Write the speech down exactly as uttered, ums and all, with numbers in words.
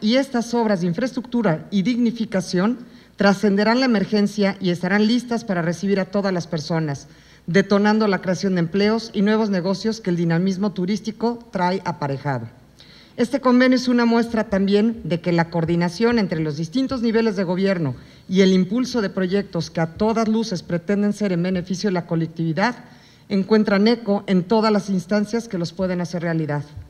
y estas obras de infraestructura y dignificación trascenderán la emergencia y estarán listas para recibir a todas las personas, detonando la creación de empleos y nuevos negocios que el dinamismo turístico trae aparejado. Este convenio es una muestra también de que la coordinación entre los distintos niveles de gobierno y el impulso de proyectos que a todas luces pretenden ser en beneficio de la colectividad encuentran eco en todas las instancias que los pueden hacer realidad.